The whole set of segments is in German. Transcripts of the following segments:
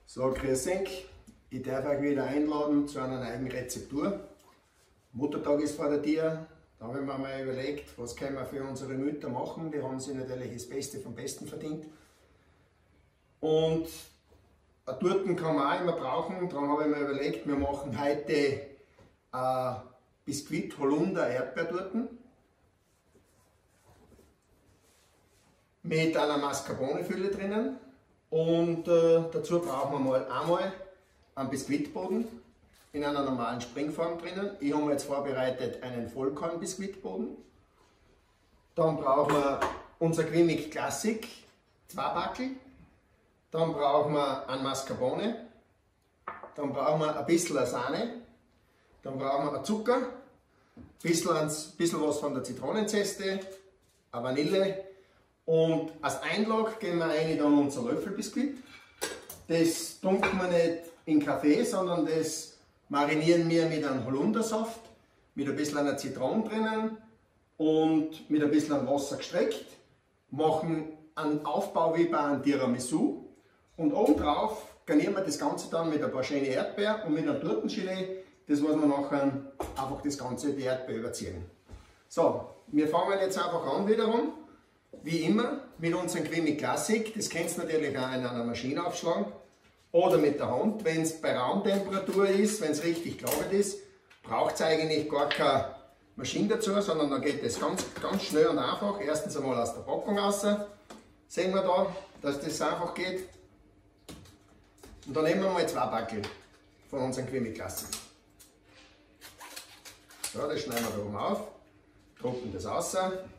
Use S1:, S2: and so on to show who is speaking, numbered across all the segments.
S1: So, grüß euch. Ich darf euch wieder einladen zu einer neuen Rezeptur. Muttertag ist vor der Tür. Da haben wir mal überlegt, was können wir für unsere Mütter machen. Die haben sich natürlich das Beste vom Besten verdient. Und eine Torten kann man auch immer brauchen. Darum habe ich mir überlegt, wir machen heute Biskuit Holunder Erdbeertorten mit einer Mascarpone-Fülle drinnen. Und dazu brauchen wir einmal einen Biskuitboden in einer normalen Springform drinnen. Ich habe mir jetzt vorbereitet einen Vollkorn-Biskuitboden. Dann brauchen wir unser Cremig Classic, 2 Backel. Dann brauchen wir einen Mascarpone. Dann brauchen wir ein bisschen Sahne. Dann brauchen wir Zucker, ein bisschen was von der Zitronenzeste, eine Vanille. Und als Einlag geben wir rein dann unser Löffelbiskuit. Das tunken wir nicht in Kaffee, sondern das marinieren wir mit einem Holundersaft, mit ein bisschen einer Zitrone drinnen und mit ein bisschen Wasser gestreckt. Machen einen Aufbau wie bei einem Tiramisu und obendrauf garnieren wir das Ganze dann mit ein paar schönen Erdbeeren und mit einem Tortengelee, das was wir nachher einfach das Ganze die Erdbeeren überziehen. So, wir fangen jetzt einfach an wiederum. Wie immer mit unserem Cremig Classic, das könnt ihr natürlich auch in einer Maschine aufschlagen oder mit der Hand. Wenn es bei Raumtemperatur ist, wenn es richtig gelagert ist, braucht es eigentlich gar keine Maschine dazu, sondern dann geht es ganz schnell und einfach. Erstens einmal aus der Packung raus, sehen wir da, dass das einfach geht. Und dann nehmen wir mal 2 Backel von unserem Cremig Classic. So, das schneiden wir da oben auf, trocknen das raus.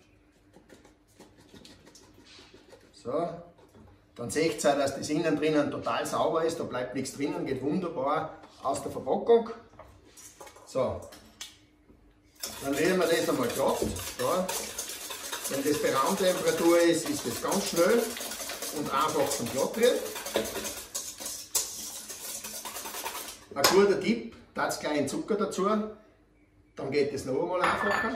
S1: So, dann seht ihr, dass das innen drinnen total sauber ist, da bleibt nichts drinnen, geht wunderbar aus der Verpackung. So, dann legen wir das einmal glatt. So. Wenn das bei Raumtemperatur ist, ist das ganz schnell und einfach zum Glattrühren. Ein guter Tipp, da kleinen Zucker dazu, dann geht es noch einmal einfacher.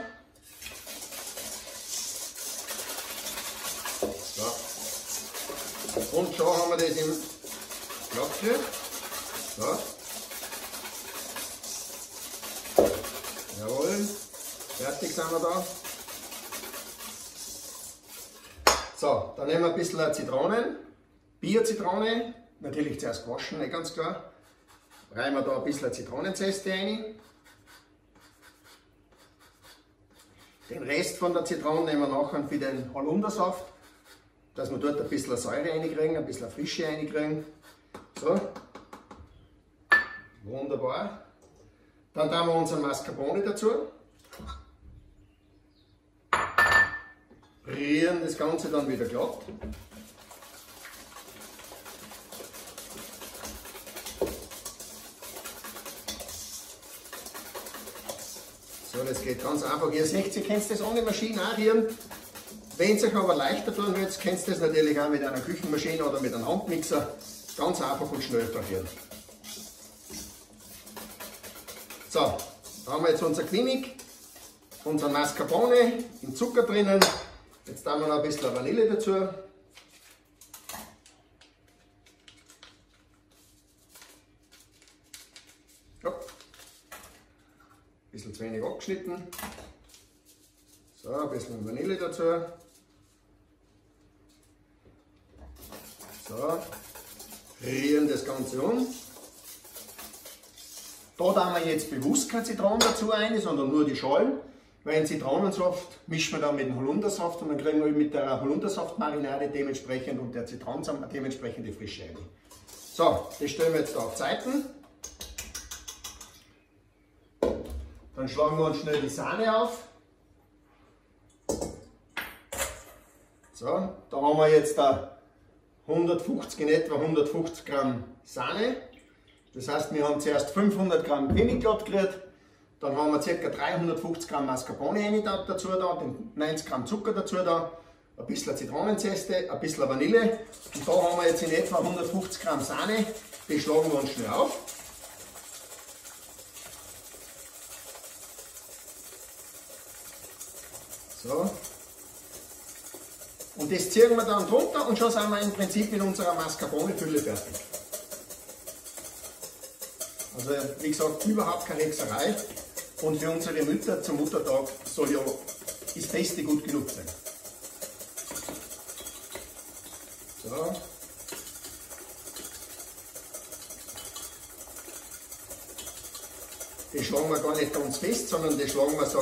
S1: Und schon haben wir das im Glattgerührt. So. Jawohl, fertig sind wir da. So, dann nehmen wir ein bisschen Zitronen, Bio-Zitrone, natürlich zuerst waschen, nicht ganz klar. Reiben wir da ein bisschen Zitronenzeste rein. Den Rest von der Zitrone nehmen wir nachher für den Holundersaft, dass wir dort ein bisschen Säure reinkriegen, ein bisschen Frische reinkriegen. So, wunderbar. Dann tun wir unseren Mascarpone dazu. Rühren das Ganze dann wieder glatt. So, das geht ganz einfach. Ihr seht, ihr könnt das ohne Maschine auch rühren. Wenn es euch aber leichter tun wollt, könnt ihr das natürlich auch mit einer Küchenmaschine oder mit einem Handmixer ganz einfach und schnell verrühren. So, da haben wir jetzt unser Cremig, unser Mascarpone im Zucker drinnen. Jetzt tun wir noch ein bisschen Vanille dazu. Ja. Ein bisschen zu wenig abgeschnitten. So, ein bisschen Vanille dazu. So, rühren das Ganze um. Da tun wir jetzt bewusst keine Zitronen dazu rein, sondern nur die Schalen. Weil den Zitronensaft mischen wir dann mit dem Holundersaft und dann kriegen wir mit der Holundersaftmarinade dementsprechend und der Zitronensaft dementsprechend die Frische rein. So, das stellen wir jetzt da auf Seiten. Dann schlagen wir uns schnell die Sahne auf. So, da haben wir jetzt da 150, in etwa 150 Gramm Sahne. Das heißt, wir haben zuerst 500 Gramm Cremig glatt gerührt, dann haben wir ca. 350 Gramm Mascarpone dazu da, 90 Gramm Zucker dazu da, ein bisschen Zitronenzeste, ein bisschen Vanille. Und da haben wir jetzt in etwa 150 Gramm Sahne, die schlagen wir uns schnell auf. So. Und das ziehen wir dann drunter und schon sind wir im Prinzip mit unserer Mascarpone-Fülle fertig. Also wie gesagt, überhaupt keine Hexerei. Und für unsere Mütter zum Muttertag soll ja das Beste gut genug sein. So. Die schlagen wir gar nicht ganz fest, sondern die schlagen wir so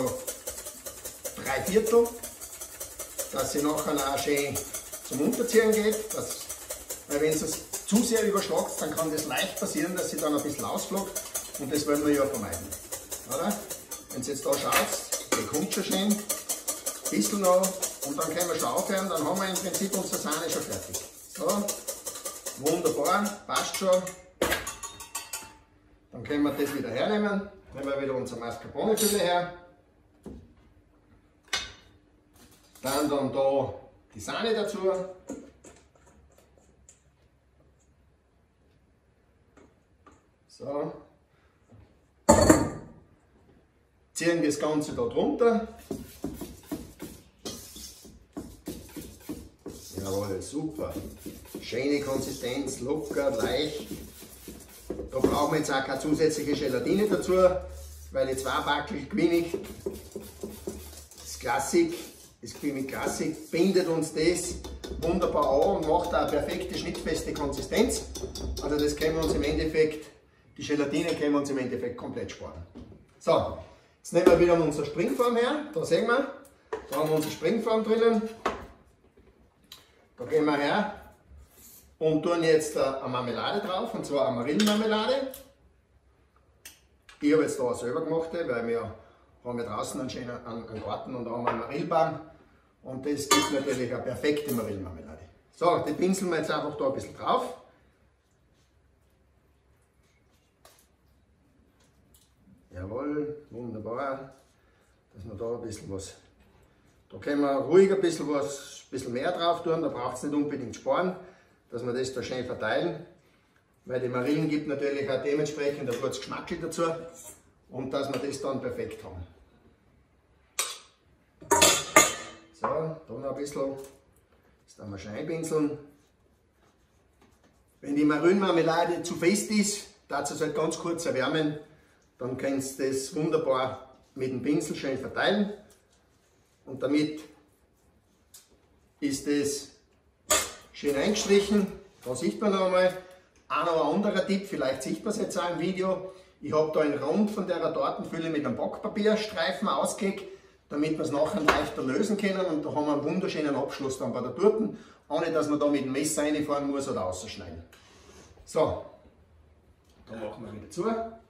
S1: 3/4, dass sie nachher auch schön zum Unterziehen geht. Weil wenn es zu sehr überschlagt, dann kann das leicht passieren, dass sie dann ein bisschen ausflog. Und das wollen wir ja vermeiden. Oder? Wenn ihr jetzt da schaut, die kommt schon schön, ein bisschen noch und dann können wir schon aufhören, dann haben wir im Prinzip unsere Sahne schon fertig. So, wunderbar, passt schon. Dann können wir das wieder hernehmen, nehmen wir wieder unsere Mascarpone-Fülle her. Dann da die Sahne dazu. So. Ziehen das Ganze da drunter. Jawohl, super. Schöne Konsistenz, locker, leicht. Da brauchen wir jetzt auch keine zusätzliche Gelatine dazu, weil jetzt 2 Backel Quimig, das Klassik, das Quimig Klassik bindet uns das wunderbar an und macht auch eine perfekte schnittfeste Konsistenz. Also das können wir uns im Endeffekt, die Gelatine können wir uns im Endeffekt komplett sparen. So, jetzt nehmen wir wieder unsere Springform her, da sehen wir, da haben wir unsere Springform drinnen. Da gehen wir her und tun jetzt eine Marmelade drauf, und zwar eine Marillenmarmelade. Ich habe jetzt da selber gemacht, weil wir haben ja draußen einen schönen einen Garten und da haben wir einen Marillenbaum. Und das gibt natürlich eine perfekte Marillenmarmelade. So, die pinseln wir jetzt einfach da ein bisschen drauf. Jawohl, wunderbar. Dass wir da ein bisschen was. Da können wir ruhig ein bisschen mehr drauf tun, da braucht es nicht unbedingt sparen, dass wir das da schön verteilen. Weil die Marillen gibt natürlich auch dementsprechend ein gutes Geschmack dazu und dass wir das dann perfekt haben. So, da noch ein bisschen, das dann wir schön einpinseln. Wenn die Marillenmarmelade zu fest ist, darf es halt ganz kurz erwärmen, dann kannst du das wunderbar mit dem Pinsel schön verteilen. Und damit ist es schön eingestrichen. Da sieht man noch einmal. Auch noch ein anderer Tipp, vielleicht sieht man es jetzt auch im Video. Ich habe da einen Rand von der Tortenfülle mit einem Backpapierstreifen ausgelegt, damit wir es nachher leichter lösen können. Und da haben wir einen wunderschönen Abschluss dann bei der Torte, ohne dass man da mit dem Messer reinfahren muss oder ausschneiden. So, dann machen wir wieder zu.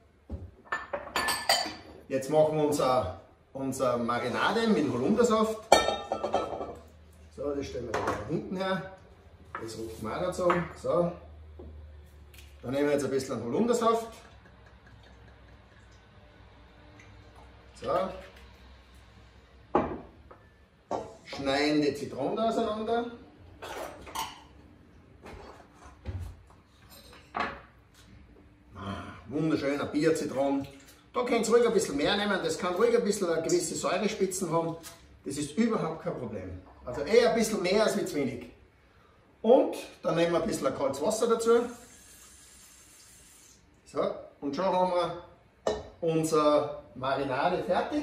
S1: Jetzt machen wir unsere Marinade mit Holundersaft. So, das stellen wir da hinten her. Das rücken wir auch dazu. So. Dann nehmen wir jetzt ein bisschen Holundersaft. So. Schneiden die Zitronen auseinander. Wunderschöner Bierzitron. Da könnt ihr ruhig ein bisschen mehr nehmen, das kann ruhig ein bisschen eine gewisse Säurespitzen haben. Das ist überhaupt kein Problem. Also eher ein bisschen mehr als zu wenig. Und dann nehmen wir ein bisschen kaltes Wasser dazu. So, und schon haben wir unsere Marinade fertig.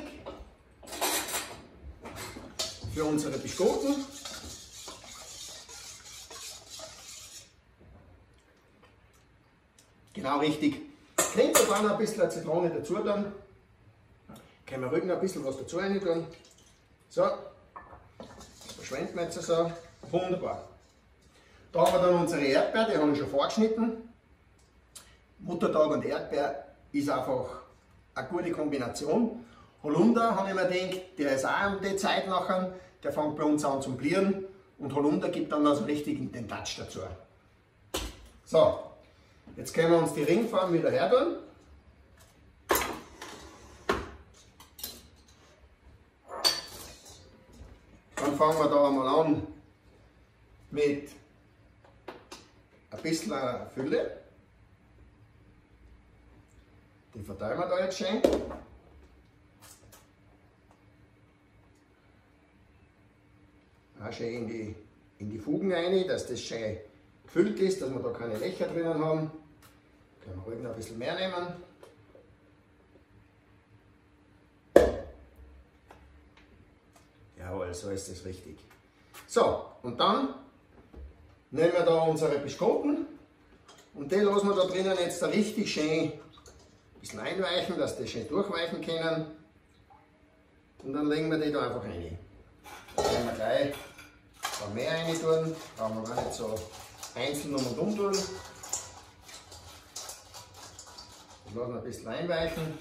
S1: Für unsere Biscotten. Genau richtig. Könnt ihr dann ein bisschen Zitrone dazu tun. Können wir ruhig noch ein bisschen was dazu rein tun. So, das verschwenden wir jetzt so. Wunderbar. Da haben wir dann unsere Erdbeer, die habe ich schon vorgeschnitten. Muttertag und Erdbeer ist einfach eine gute Kombination. Holunder, habe ich mir gedacht, der ist auch um die Zeit nachher, der fängt bei uns an zu blieren und Holunder gibt dann also richtig den Touch dazu. So, jetzt können wir uns die Ringform wieder her tun. Dann fangen wir da einmal an mit ein bisschen Fülle. Die verteilen wir da jetzt schön. Auch schön in die Fugen rein, dass das schön gefüllt ist, dass wir da keine Löcher drinnen haben. Können wir ruhig noch ein bisschen mehr nehmen. Jawohl, so ist es richtig. So, und dann nehmen wir da unsere Biskuiten und die lassen wir da drinnen jetzt da richtig schön ein bisschen einweichen, dass die schön durchweichen können. Und dann legen wir die da einfach rein. Da können wir gleich ein paar mehr rein tun, brauchen wir gar nicht so einzeln um und um tun. Das lassen wir ein bisschen einweichen.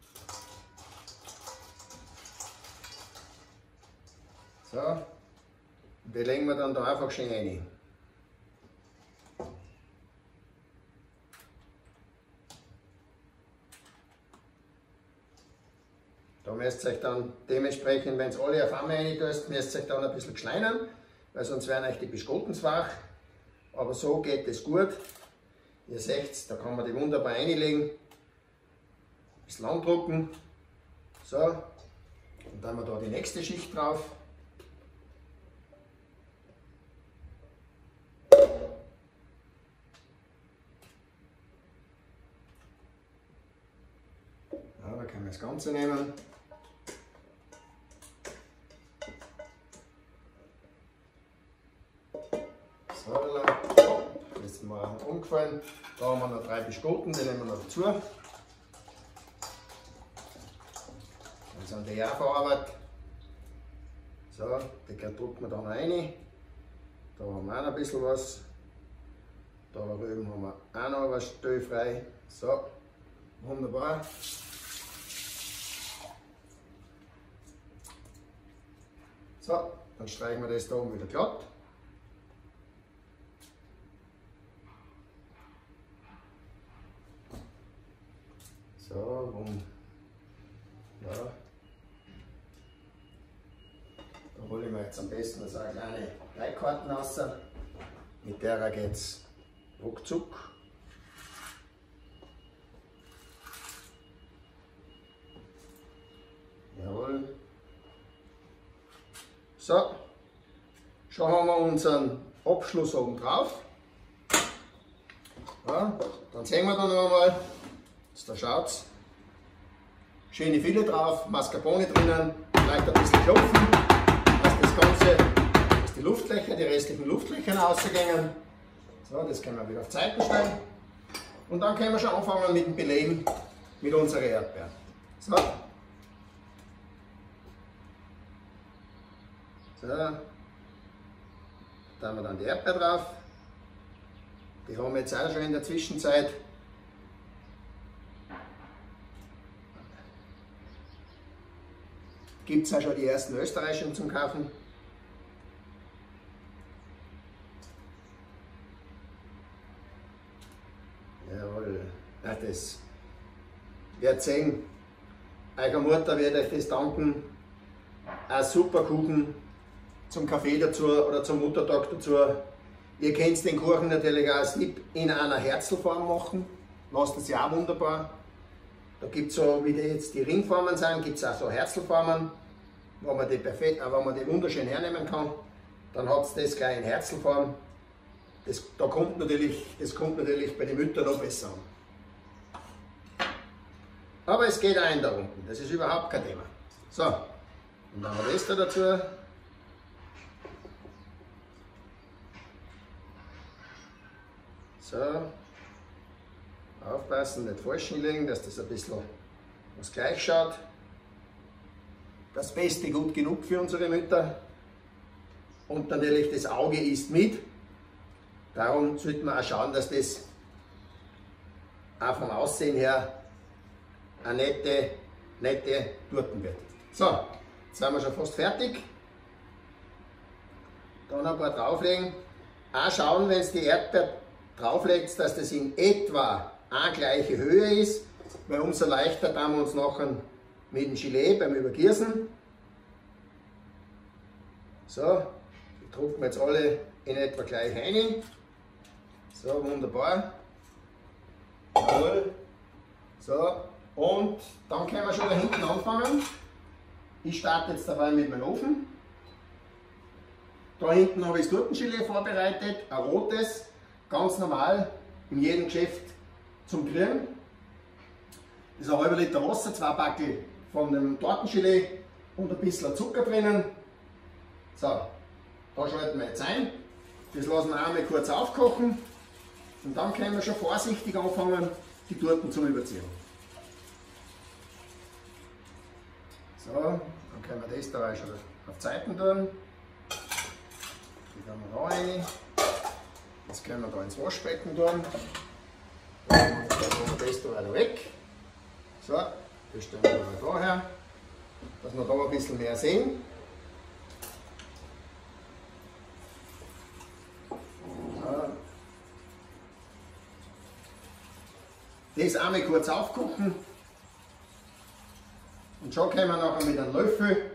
S1: So, und die legen wir dann da einfach schön rein. Da müsst ihr euch dann dementsprechend, wenn ihr alle auf einmal rein tust, müsst ihr euch dann ein bisschen schneiden, weil sonst werden euch die Biskuiten schwach. Aber so geht es gut. Ihr seht, da kann man die wunderbar reinlegen. Ein bisschen andrucken. So, und dann haben wir da die nächste Schicht drauf. Ja, da können wir das Ganze nehmen. So, das ist mir umgefallen. Da haben wir noch 3 Biskuiten, die nehmen wir noch dazu. Dann sind die auch verarbeitet. So, die drücken wir dann rein. Da haben wir auch noch ein bisschen was. Da drüben haben wir auch noch was stillfrei. So, wunderbar. So, dann streichen wir das da oben wieder glatt. So, ja. Da hole ich mir jetzt am besten so eine kleine Leitkarten raus. Mit der geht es ruckzuck. Jawohl. So, schon haben wir unseren Abschluss oben drauf. Ja, dann sehen wir dann noch einmal. Da schaut's. Schöne Filet drauf, Mascarpone drinnen, vielleicht ein bisschen klopfen, dass die Luftlöcher, die restlichen Luftlöcher rausgehen. So, das können wir wieder auf Seiten stellen. Und dann können wir schon anfangen mit dem Belegen mit unseren Erdbeeren. So. So. Da haben wir dann die Erdbeeren drauf. Die haben wir jetzt auch schon in der Zwischenzeit. Gibt es auch schon die ersten österreichischen zum Kaufen. Jawohl, ja, das wird sehen. Eure Mutter wird euch das danken. Ein super Kuchen zum Kaffee dazu oder zum Muttertag dazu. Ihr könnt den Kuchen natürlich auch als Tipp in einer Herzlform machen. Lasst es ja auch wunderbar. Da gibt es so, wie die jetzt die Ringformen sind, gibt es auch so Herzlformen, wo man die wunderschön hernehmen kann. Dann hat es das gleich in Herzlform. Das kommt natürlich bei den Müttern noch besser an. Aber es geht auch in da unten, das ist überhaupt kein Thema. So, und dann haben wir das da dazu. So. Aufpassen, nicht falsch hinlegen, dass das ein bisschen was gleich schaut. Das Beste gut genug für unsere Mütter. Und natürlich das Auge isst mit. Darum sollte man auch schauen, dass das auch vom Aussehen her eine nette Torte wird. So, jetzt sind wir schon fast fertig. Dann ein paar drauflegen. Auch schauen, wenn es die Erdbeeren drauflegt, dass das in etwa eine gleiche Höhe ist, weil umso leichter tun wir uns nachher mit dem Gelee beim Übergießen. So, die drucken wir jetzt alle in etwa gleich rein. So, wunderbar. Jawohl. So, und dann können wir schon da hinten anfangen. Ich starte jetzt dabei mit meinem Ofen. Da hinten habe ich das Tortengelee vorbereitet, ein rotes, ganz normal, in jedem Geschäft zum Kriegen. Das ist ein halber Liter Wasser, 2 Backel von dem Tortengelee und ein bisschen Zucker drinnen. So, da schalten wir jetzt ein. Das lassen wir einmal kurz aufkochen und dann können wir schon vorsichtig anfangen, die Torten zu überziehen. So, dann können wir das da schon auf die Seiten tun. Die tun wir da rein. Jetzt können wir da ins Waschbecken tun. Dann tun wir das da wieder weg. So, das stellen wir da her, dass wir da ein bisschen mehr sehen. So. Das einmal kurz aufkochen. Und schon können wir nachher mit einem Löffel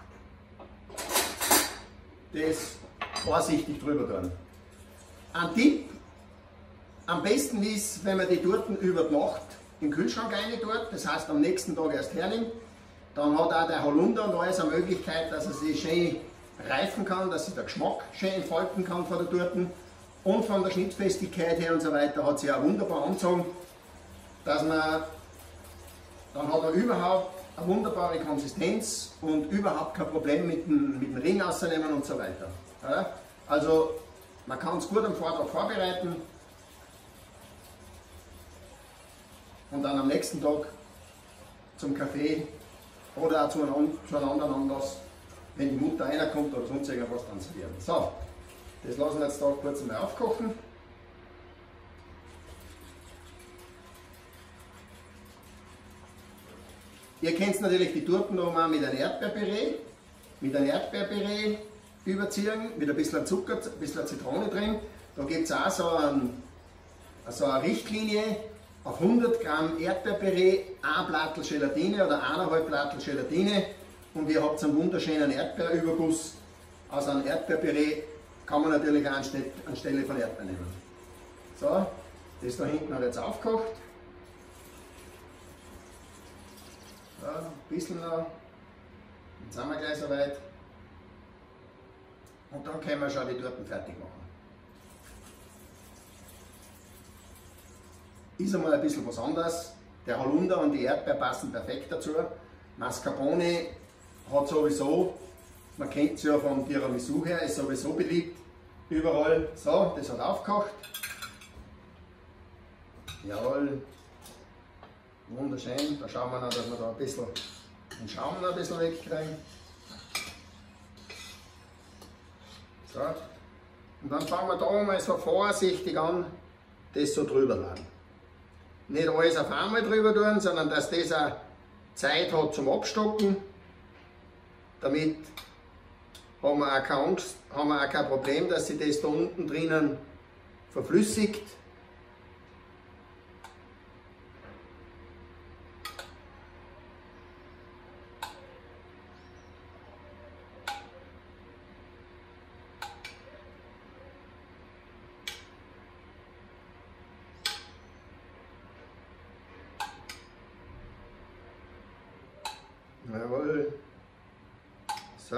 S1: das vorsichtig drüber tun. Ein Tipp, am besten ist, wenn man die Torten über die Nacht in den Kühlschrank rein tut, das heißt am nächsten Tag erst hernimmt, dann hat auch der Holunder und alles eine Möglichkeit, dass er sich schön reifen kann, dass sich der Geschmack schön entfalten kann von der Torten und von der Schnittfestigkeit her und so weiter hat sie auch wunderbar angezogen, dass man, dann hat er überhaupt eine wunderbare Konsistenz und überhaupt kein Problem mit dem Ring rausnehmen und so weiter. Ja? Also man kann es gut am Vortag vorbereiten und dann am nächsten Tag zum Kaffee oder auch zu einem anderen Anlass, wenn die Mutter reinkommt oder sonst irgendwas, dann servieren. So, das lassen wir jetzt da kurz mal aufkochen. Ihr könnt natürlich die Torten auch mit einem Erdbeerpüree überziehen, mit ein bisschen Zucker, ein bisschen Zitrone drin. Da gibt es auch so eine Richtlinie, auf 100 Gramm Erdbeerpüree, ein Blattel Gelatine oder 1,5 Blattel Gelatine und ihr habt einen wunderschönen Erdbeerüberguss. Aus einem Erdbeerpüree kann man natürlich auch anstelle von Erdbeeren nehmen. So, das da hinten hat jetzt aufgekocht. So, ein bisschen noch, jetzt sind wir gleich soweit. Und dann können wir schon die Torten fertig machen. Ist einmal ein bisschen was anderes. Der Holunder und die Erdbeer passen perfekt dazu. Mascarpone hat sowieso, man kennt es ja vom Tiramisu her, ist sowieso beliebt. Überall. So, das hat aufgekocht. Jawohl. Wunderschön. Da schauen wir noch, dass wir da ein bisschen den Schaum noch ein bisschen wegkriegen. So. Und dann fangen wir da mal so vorsichtig an, das so drüber laden. Nicht alles auf einmal drüber tun, sondern dass das auch Zeit hat zum Abstocken. Damit haben wir auch keine Angst, haben wir auch kein Problem, dass sich das da unten drinnen verflüssigt. Jawohl. So.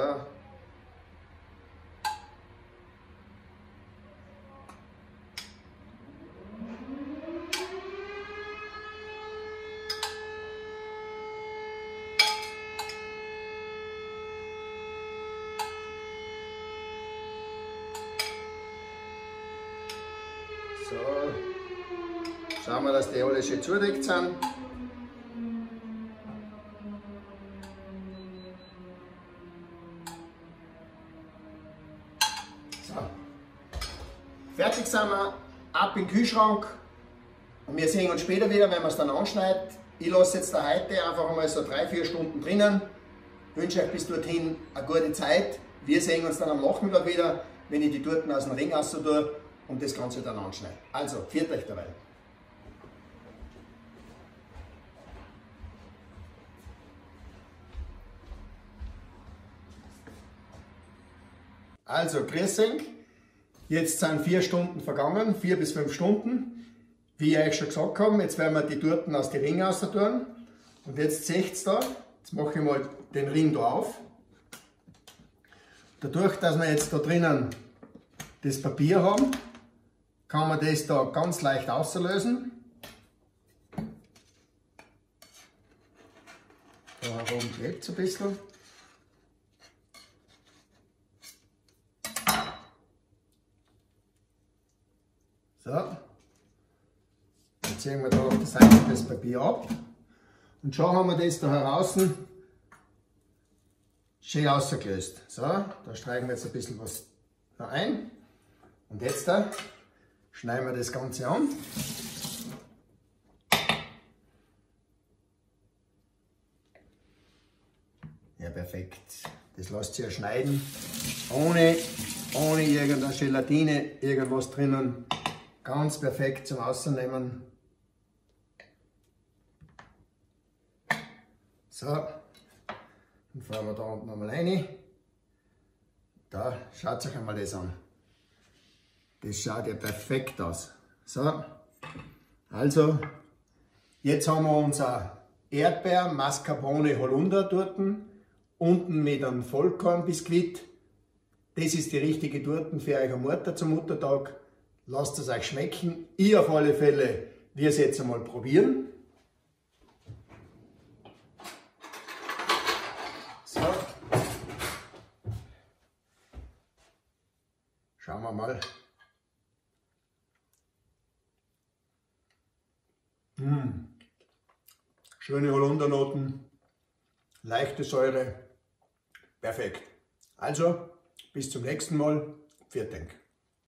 S1: So. Schauen wir, dass die alle schön zudeckt sind. Fertig sind wir, ab in den Kühlschrank und wir sehen uns später wieder, wenn man es dann anschneidet. Ich lasse jetzt da heute einfach einmal so 3-4 Stunden drinnen. Ich wünsche euch bis dorthin eine gute Zeit. Wir sehen uns dann am Nachmittag wieder, wenn ich die Torten aus dem Ring raus tue und das Ganze dann anschneide. Also, pfiat euch dabei. Also, grüß euch. Jetzt sind 4 Stunden vergangen, 4 bis 5 Stunden. Wie ich euch schon gesagt habe, jetzt werden wir die Torten aus den Ringen raus tun. Und jetzt seht ihr da, jetzt mache ich mal den Ring da auf. Dadurch, dass wir jetzt da drinnen das Papier haben, kann man das da ganz leicht auslösen. nach oben klebt es ein bisschen. So. Jetzt ziehen wir da auf der Seite das Papier ab. Und schon haben wir das da draußen schön rausgelöst. So, da streichen wir jetzt ein bisschen was da ein. Und jetzt da schneiden wir das Ganze an. Ja, perfekt. Das lässt sich ja schneiden, ohne irgendeine Gelatine, irgendwas drinnen. Ganz perfekt zum Rausnehmen. So, dann fahren wir da unten einmal rein. Da, schaut euch einmal das an. Das schaut ja perfekt aus. So, also, jetzt haben wir unser Erdbeer, Mascarpone, Holunder dort. Unten mit einem Vollkornbiskuit. Das ist die richtige Torte für euch am Mutter zum Muttertag. Lasst es euch schmecken. Ich auf alle Fälle werde es jetzt einmal probieren. So. Schauen wir mal. Schöne Holundernoten, leichte Säure, perfekt. Also, bis zum nächsten Mal. Vielen Dank.